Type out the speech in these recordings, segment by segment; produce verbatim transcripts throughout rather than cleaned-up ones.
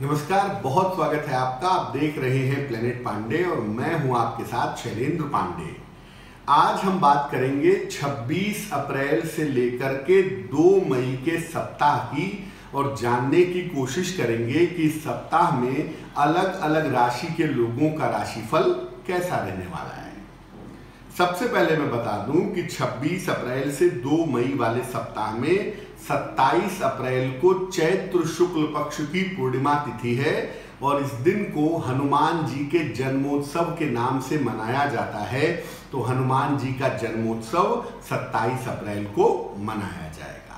नमस्कार, बहुत स्वागत है आपका। आप देख रहे हैं प्लेनेट पांडे और मैं हूं आपके साथ शैलेंद्र पांडे। आज हम बात करेंगे छब्बीस अप्रैल से लेकर के दो मई के सप्ताह की और जानने की कोशिश करेंगे कि इस सप्ताह में अलग अलग राशि के लोगों का राशिफल कैसा रहने वाला है। सबसे पहले मैं बता दूं कि छब्बीस अप्रैल से दो मई वाले सप्ताह में सत्ताईस अप्रैल को चैत्र शुक्ल पक्ष की पूर्णिमा तिथि है और इस दिन को हनुमान जी के जन्मोत्सव के नाम से मनाया जाता है। तो हनुमान जी का जन्मोत्सव सत्ताईस अप्रैल को मनाया जाएगा।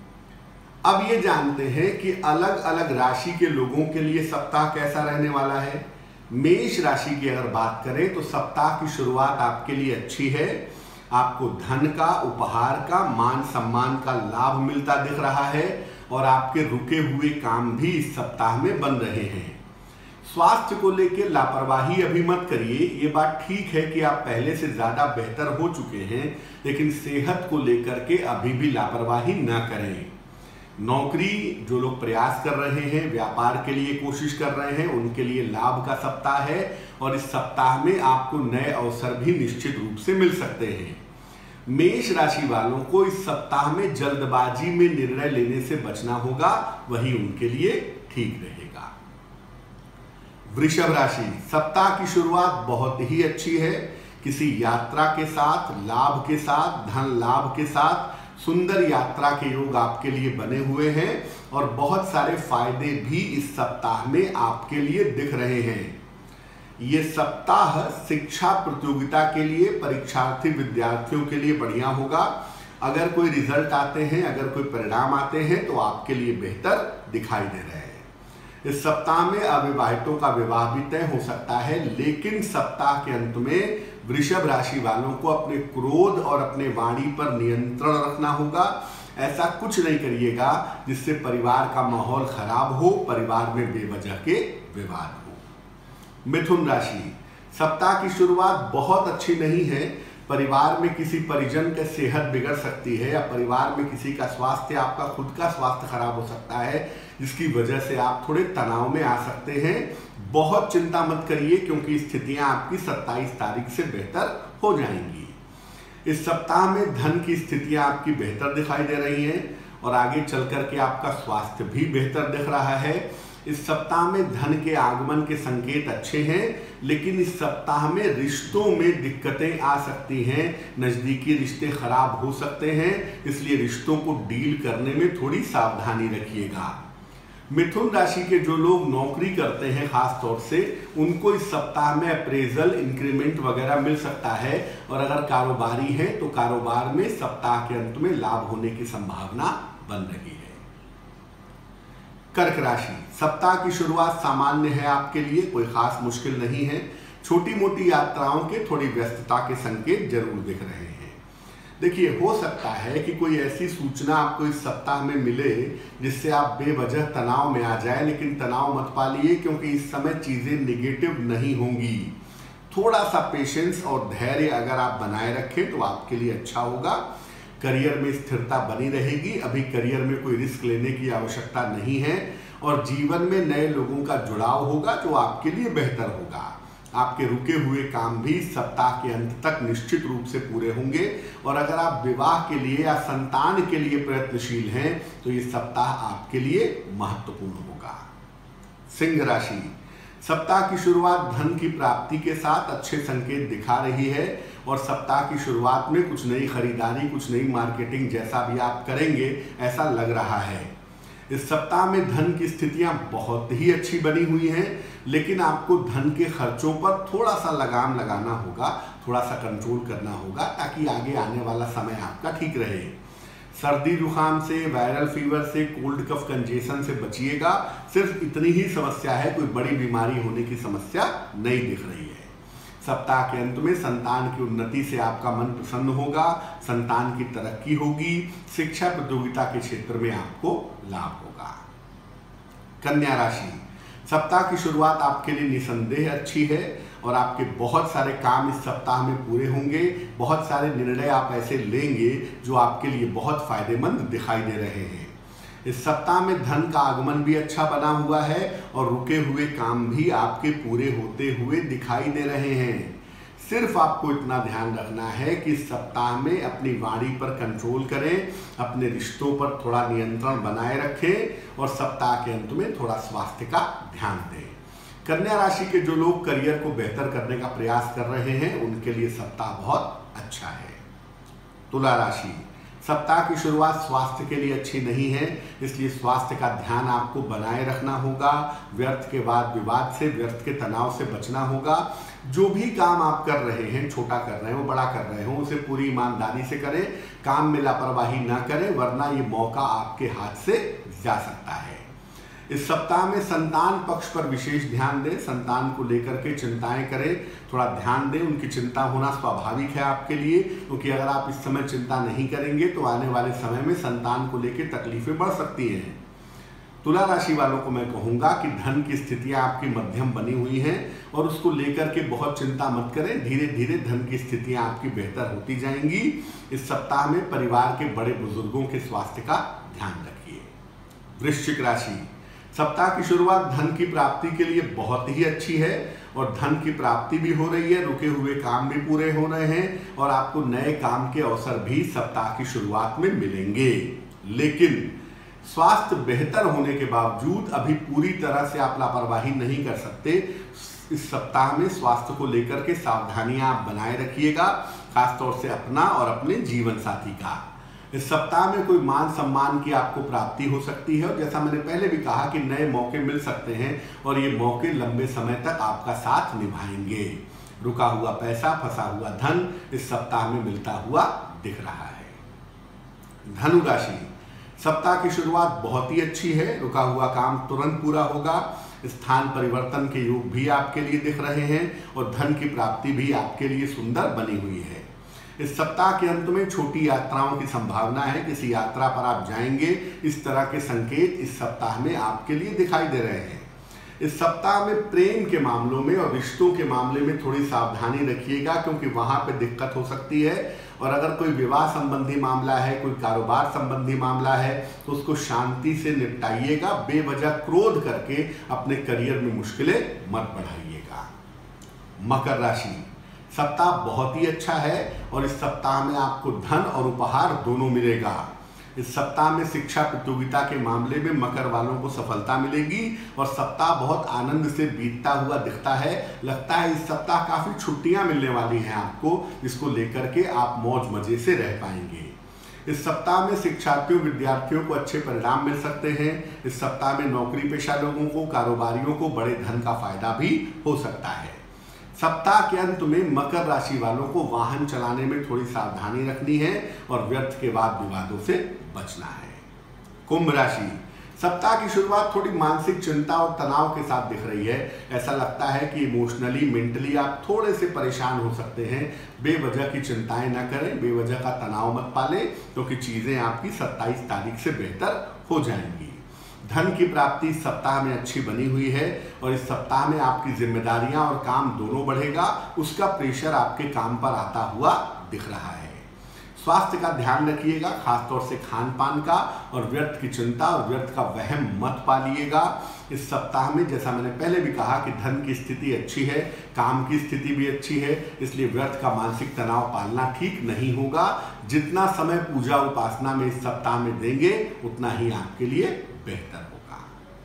अब ये जानते हैं कि अलग अलग राशि के लोगों के लिए सप्ताह कैसा रहने वाला है। मेष राशि की अगर बात करें तो सप्ताह की शुरुआत आपके लिए अच्छी है। आपको धन का, उपहार का, मान सम्मान का लाभ मिलता दिख रहा है और आपके रुके हुए काम भी इस सप्ताह में बन रहे हैं। स्वास्थ्य को लेकर लापरवाही अभी मत करिए। ये बात ठीक है कि आप पहले से ज्यादा बेहतर हो चुके हैं, लेकिन सेहत को लेकर के अभी भी लापरवाही ना करें। नौकरी जो लोग प्रयास कर रहे हैं, व्यापार के लिए कोशिश कर रहे हैं, उनके लिए लाभ का सप्ताह है और इस सप्ताह में आपको नए अवसर भी निश्चित रूप से मिल सकते हैं। मेष राशि वालों को इस सप्ताह में जल्दबाजी में निर्णय लेने से बचना होगा, वही उनके लिए ठीक रहेगा। वृषभ राशि, सप्ताह की शुरुआत बहुत ही अच्छी है। किसी यात्रा के साथ, लाभ के साथ, धन लाभ के साथ सुंदर यात्रा के योग आपके लिए बने हुए हैं और बहुत सारे फायदे भी इस सप्ताह में आपके लिए दिख रहे हैं। ये सप्ताह शिक्षा प्रतियोगिता के लिए, परीक्षार्थी विद्यार्थियों के लिए बढ़िया होगा। अगर कोई रिजल्ट आते हैं, अगर कोई परिणाम आते हैं तो आपके लिए बेहतर दिखाई दे रहे हैं। इस सप्ताह में अविवाहितों का विवाह भी तय हो सकता है, लेकिन सप्ताह के अंत में वृषभ राशि वालों को अपने क्रोध और अपने वाणी पर नियंत्रण रखना होगा। ऐसा कुछ नहीं करिएगा जिससे परिवार का माहौल खराब हो, परिवार में बेवजह के विवाद हो। मिथुन राशि, सप्ताह की शुरुआत बहुत अच्छी नहीं है। परिवार में किसी परिजन की सेहत बिगड़ सकती है या परिवार में किसी का स्वास्थ्य, आपका खुद का स्वास्थ्य खराब हो सकता है, जिसकी वजह से आप थोड़े तनाव में आ सकते हैं। बहुत चिंता मत करिए क्योंकि स्थितियां आपकी सत्ताईस तारीख से बेहतर हो जाएंगी। इस सप्ताह में धन की स्थितियां आपकी बेहतर दिखाई दे रही हैं और आगे चल करके आपका स्वास्थ्य भी बेहतर दिख रहा है। इस सप्ताह में धन के आगमन के संकेत अच्छे हैं, लेकिन इस सप्ताह में रिश्तों में दिक्कतें आ सकती हैं। नजदीकी रिश्ते खराब हो सकते हैं, इसलिए रिश्तों को डील करने में थोड़ी सावधानी रखिएगा। मिथुन राशि के जो लोग नौकरी करते हैं खास तौर से, उनको इस सप्ताह में अप्रेजल, इंक्रीमेंट वगैरह मिल सकता है और अगर कारोबारी है तो कारोबार में सप्ताह के अंत में लाभ होने की संभावना बन रही है। कर्क राशि, सप्ताह की शुरुआत सामान्य है आपके लिए, कोई खास मुश्किल नहीं है। छोटी मोटी यात्राओं के थोड़ी व्यस्तता के संकेत जरूर दिख रहे हैं। देखिए, हो सकता है कि कोई ऐसी सूचना आपको इस सप्ताह में मिले जिससे आप बेवजह तनाव में आ जाए, लेकिन तनाव मत पालिए क्योंकि इस समय चीजें निगेटिव नहीं होंगी। थोड़ा सा पेशेंस और धैर्य अगर आप बनाए रखें तो आपके लिए अच्छा होगा। करियर में स्थिरता बनी रहेगी। अभी करियर में कोई रिस्क लेने की आवश्यकता नहीं है और जीवन में नए लोगों का जुड़ाव होगा जो आपके लिए बेहतर होगा। आपके रुके हुए काम भी सप्ताह के अंत तक निश्चित रूप से पूरे होंगे और अगर आप विवाह के लिए या संतान के लिए प्रयत्नशील हैं तो ये सप्ताह आपके लिए महत्वपूर्ण होगा। सिंह राशि, सप्ताह की शुरुआत धन की प्राप्ति के साथ अच्छे संकेत दिखा रही है और सप्ताह की शुरुआत में कुछ नई खरीदारी, कुछ नई मार्केटिंग जैसा भी आप करेंगे ऐसा लग रहा है। इस सप्ताह में धन की स्थितियां बहुत ही अच्छी बनी हुई हैं, लेकिन आपको धन के खर्चों पर थोड़ा सा लगाम लगाना होगा, थोड़ा सा कंट्रोल करना होगा ताकि आगे आने वाला समय आपका ठीक रहे। सर्दी जुकाम से, वायरल फीवर से, कोल्ड कफ कंजेशन से बचिएगा। सिर्फ इतनी ही समस्या है, कोई बड़ी बीमारी होने की समस्या नहीं दिख रही है। सप्ताह के अंत में संतान की उन्नति से आपका मन प्रसन्न होगा, संतान की तरक्की होगी, शिक्षा प्रतियोगिता के क्षेत्र में आपको लाभ होगा। कन्या राशि, सप्ताह की शुरुआत आपके लिए निसंदेह अच्छी है और आपके बहुत सारे काम इस सप्ताह में पूरे होंगे। बहुत सारे निर्णय आप ऐसे लेंगे जो आपके लिए बहुत फायदेमंद दिखाई दे रहे हैं। इस सप्ताह में धन का आगमन भी अच्छा बना हुआ है और रुके हुए काम भी आपके पूरे होते हुए दिखाई दे रहे हैं। सिर्फ आपको इतना ध्यान रखना है कि इस सप्ताह में अपनी वाणी पर कंट्रोल करें, अपने रिश्तों पर थोड़ा नियंत्रण बनाए रखें और सप्ताह के अंत में थोड़ा स्वास्थ्य का ध्यान दें। कन्या राशि के जो लोग करियर को बेहतर करने का प्रयास कर रहे हैं उनके लिए सप्ताह बहुत अच्छा है। तुला राशि, सप्ताह की शुरुआत स्वास्थ्य के लिए अच्छी नहीं है, इसलिए स्वास्थ्य का ध्यान आपको बनाए रखना होगा। व्यर्थ के वाद विवाद से, व्यर्थ के तनाव से बचना होगा। जो भी काम आप कर रहे हैं, छोटा कर रहे हो, बड़ा कर रहे हो, उसे पूरी ईमानदारी से करें। काम में लापरवाही ना करें, वरना ये मौका आपके हाथ से जा सकता है। इस सप्ताह में संतान पक्ष पर विशेष ध्यान दें। संतान को लेकर के चिंताएं करें, थोड़ा ध्यान दें। उनकी चिंता होना स्वाभाविक है आपके लिए, क्योंकि अगर आप इस समय चिंता नहीं करेंगे तो आने वाले समय में संतान को लेकर तकलीफें बढ़ सकती हैं। तुला राशि वालों को मैं कहूंगा कि धन की स्थितियां आपकी मध्यम बनी हुई हैं और उसको लेकर के बहुत चिंता मत करें। धीरे धीरे धन की स्थितियां आपकी बेहतर होती जाएंगी। इस सप्ताह में परिवार के बड़े बुजुर्गों के स्वास्थ्य का ध्यान रखिए। वृश्चिक राशि, सप्ताह की शुरुआत धन की प्राप्ति के लिए बहुत ही अच्छी है और धन की प्राप्ति भी हो रही है, रुके हुए काम भी पूरे हो रहे हैं और आपको नए काम के अवसर भी सप्ताह की शुरुआत में मिलेंगे। लेकिन स्वास्थ्य बेहतर होने के बावजूद अभी पूरी तरह से आप लापरवाही नहीं कर सकते। इस सप्ताह में स्वास्थ्य को लेकर के सावधानियां आप बनाए रखिएगा, खासतौर से अपना और अपने जीवन साथी का। इस सप्ताह में कोई मान सम्मान की आपको प्राप्ति हो सकती है और जैसा मैंने पहले भी कहा कि नए मौके मिल सकते हैं और ये मौके लंबे समय तक आपका साथ निभाएंगे। रुका हुआ पैसा, फंसा हुआ धन इस सप्ताह में मिलता हुआ दिख रहा है। धनु राशि, सप्ताह की शुरुआत बहुत ही अच्छी है। रुका हुआ काम तुरंत पूरा होगा। स्थान परिवर्तन के योग भी आपके लिए दिख रहे हैं और धन की प्राप्ति भी आपके लिए सुंदर बनी हुई है। इस सप्ताह के अंत में छोटी यात्राओं की संभावना है, किसी यात्रा पर आप जाएंगे। इस तरह के संकेत इस सप्ताह में आपके लिए दिखाई दे रहे हैं। इस सप्ताह में प्रेम के मामलों में और रिश्तों के मामले में थोड़ी सावधानी रखिएगा, क्योंकि वहां पे दिक्कत हो सकती है। और अगर कोई विवाह संबंधी मामला है, कोई कारोबार संबंधी मामला है, तो उसको शांति से निपटाइएगा। बेवजह क्रोध करके अपने करियर में मुश्किलें मत बढ़ाइएगा। मकर राशि, सप्ताह बहुत ही अच्छा है और इस सप्ताह में आपको धन और उपहार दोनों मिलेगा। इस सप्ताह में शिक्षा प्रतियोगिता के मामले में मकर वालों को सफलता मिलेगी और सप्ताह बहुत आनंद से बीतता हुआ दिखता है। लगता है इस सप्ताह काफी छुट्टियां मिलने वाली हैं आपको, जिसको लेकर के आप मौज मजे से रह पाएंगे। इस सप्ताह में शिक्षार्थियों विद्यार्थियों को अच्छे परिणाम मिल सकते हैं। इस सप्ताह में नौकरी पेशा लोगों को, कारोबारियों को बड़े धन का फायदा भी हो सकता है। सप्ताह के अंत में मकर राशि वालों को वाहन चलाने में थोड़ी सावधानी रखनी है और व्यर्थ के वाद विवादों से बचना है। कुंभ राशि, सप्ताह की शुरुआत थोड़ी मानसिक चिंता और तनाव के साथ दिख रही है। ऐसा लगता है कि इमोशनली, मेंटली आप थोड़े से परेशान हो सकते हैं। बेवजह की चिंताएं न करें, बेवजह का तनाव मत पालें, क्योंकि चीजें आपकी सत्ताईस तारीख से बेहतर हो जाएंगी। धन की प्राप्ति इस सप्ताह में अच्छी बनी हुई है और इस सप्ताह में आपकी जिम्मेदारियां और काम दोनों बढ़ेगा। उसका प्रेशर आपके काम पर आता हुआ दिख रहा है। स्वास्थ्य का ध्यान रखिएगा, खासतौर से खान पान का, और व्यर्थ की चिंता और व्यर्थ का वहम मत पालिएगा। इस सप्ताह में जैसा मैंने पहले भी कहा कि धन की स्थिति अच्छी है, काम की स्थिति भी अच्छी है, इसलिए व्यर्थ का मानसिक तनाव पालना ठीक नहीं होगा। जितना समय पूजा उपासना में इस सप्ताह में देंगे उतना ही आपके लिए बेहतर होगा।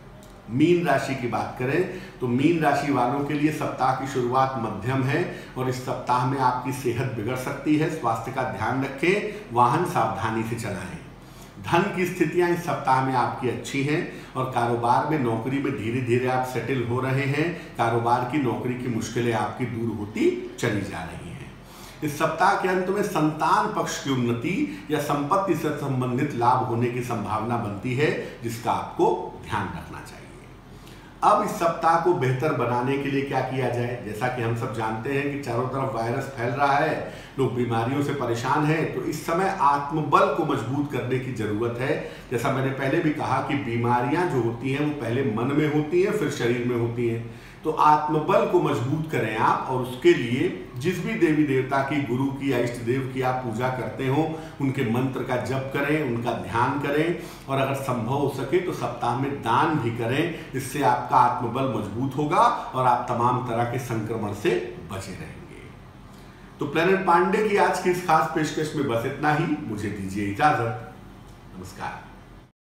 मीन राशि की बात करें तो मीन राशि वालों के लिए सप्ताह की शुरुआत मध्यम है और इस सप्ताह में आपकी सेहत बिगड़ सकती है। स्वास्थ्य का ध्यान रखें, वाहन सावधानी से चलाएं। धन की स्थितियां इस सप्ताह में आपकी अच्छी हैं और कारोबार में, नौकरी में धीरे धीरे आप सेटल हो रहे हैं। कारोबार की, नौकरी की मुश्किलें आपकी दूर होती चली जा रही हैं। इस सप्ताह के अंत में संतान पक्ष की उन्नति या संपत्ति से संबंधित लाभ होने की संभावना बनती है, जिसका आपको ध्यान रखना चाहिए। अब इस सप्ताह को बेहतर बनाने के लिए क्या किया जाए? जैसा कि हम सब जानते हैं कि चारों तरफ वायरस फैल रहा है, लोग बीमारियों से परेशान हैं, तो इस समय आत्मबल को मजबूत करने की जरूरत है। जैसा मैंने पहले भी कहा कि बीमारियां जो होती हैं वो पहले मन में होती हैं, फिर शरीर में होती हैं। तो आत्मबल को मजबूत करें आप, और उसके लिए जिस भी देवी देवता की, गुरु की या इष्ट देव की आप पूजा करते हो, उनके मंत्र का जप करें, उनका ध्यान करें, और अगर संभव हो सके तो सप्ताह में दान भी करें। इससे आपका आत्मबल मजबूत होगा और आप तमाम तरह के संक्रमण से बचे रहेंगे। तो प्लेनेट पांडे की आज की इस खास पेशकश में बस इतना ही। मुझे दीजिए इजाजत। नमस्कार।